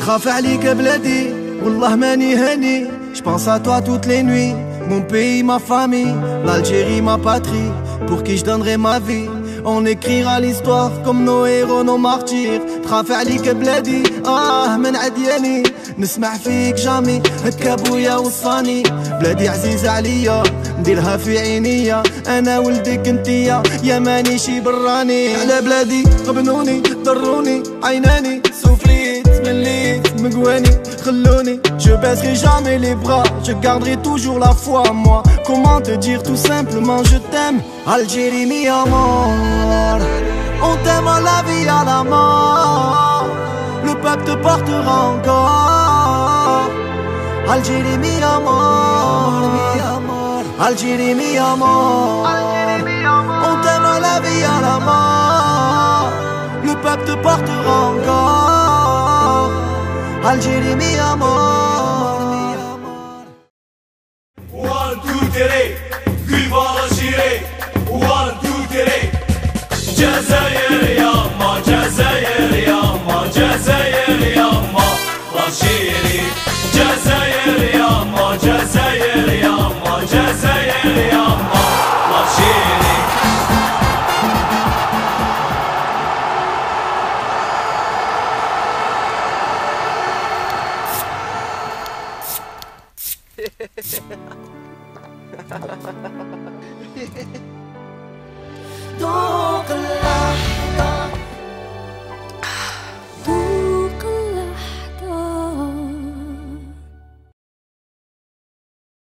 خاف عليك بلادي والله ماني هاني. J'pense à toi toutes les nuits. Mon pays, ma famille, l'Algérie, ma patrie, pour qui je donnerai ma vie. On écrira l'histoire comme nos héros, nos martyrs. تخاف عليك بلادي من عدياني. نسمع فيك جامي هكا بويا وصاني. بلادي عزيزة عليا نديرها في عينيا. انا ولدك انتيا يا ماني شي براني. على بلادي غبنوني ضروني عيناني. سفليت مليت مقواني خلوني. Je baisserai jamais les bras, je garderai toujours la foi en moi. Comment te dire tout simplement je t'aime. Algérie mi amor, on t'aime à la vie à la mort. Le peuple te portera encore. Algérie mi amor, Algérie mi amor, on t'aime à la vie à la mort. Le peuple te portera encore. Algérie mi amor. One, two, three, viva l'Algérie. One, two, three. Jazair yamma, Jazair yamma, Jazair yamma, l'Algérie. Jazair yamma, Jazair yamma, Jazair yamma, l'Algérie. Donc